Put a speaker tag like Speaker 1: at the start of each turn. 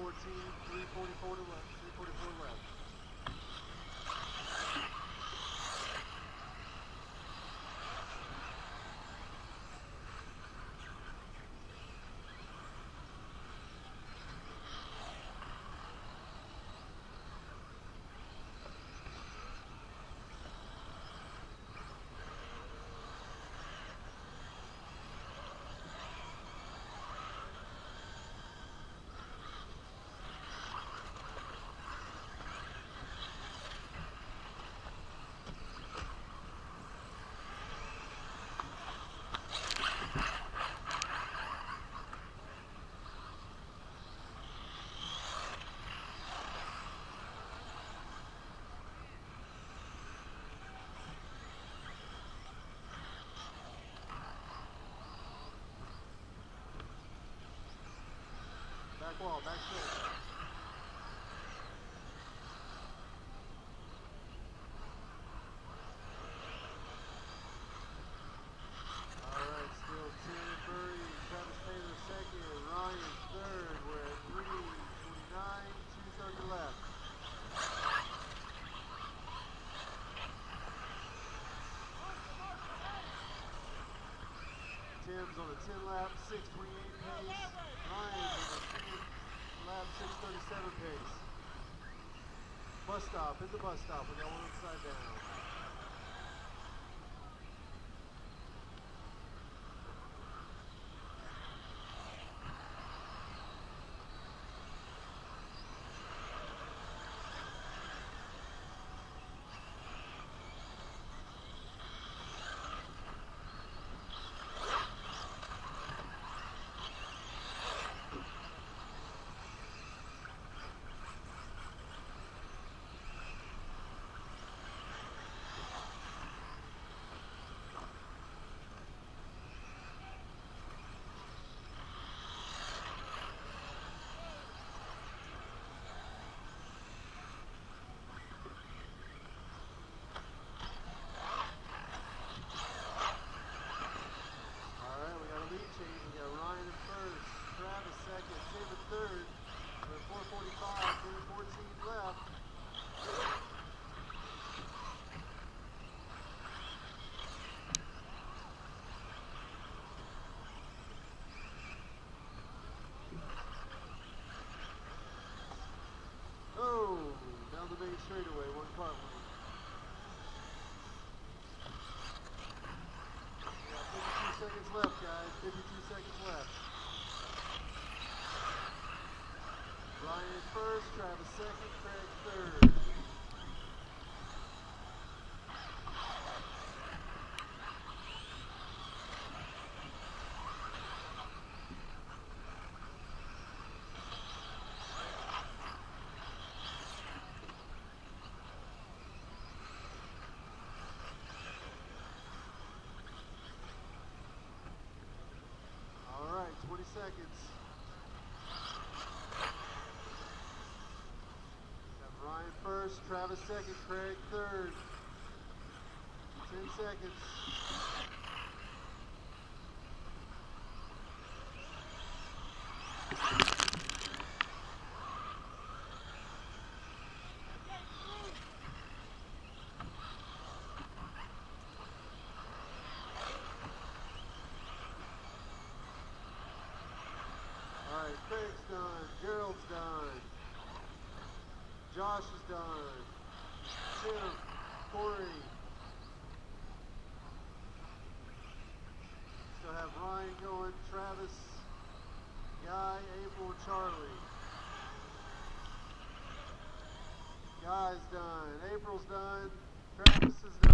Speaker 1: 344 to left. 344 left. Back wall, back straight. Alright, still Tim Burry, Travis Taylor second, Ryan third. We're at 329, 230 left. Tim's on a 10 lap, 628 pace. Ryan's on a 10 lap, 637 pace. Bus stop, hit the bus stop. We got one upside down. Third, we're at 445, 314 left. Oh, down the main straightaway, one car went. We got 52 seconds left, guys, 52 seconds left. Ryan first, Travis second, Craig third. All right, 20 seconds. Ryan first, Travis second, Craig third. 10 seconds. All right, Craig's done, Gerald's done. Josh is done. Tim, Corey. Still have Ryan going, Travis, Guy, April, and Charlie. Guy's done. April's done. Travis is done.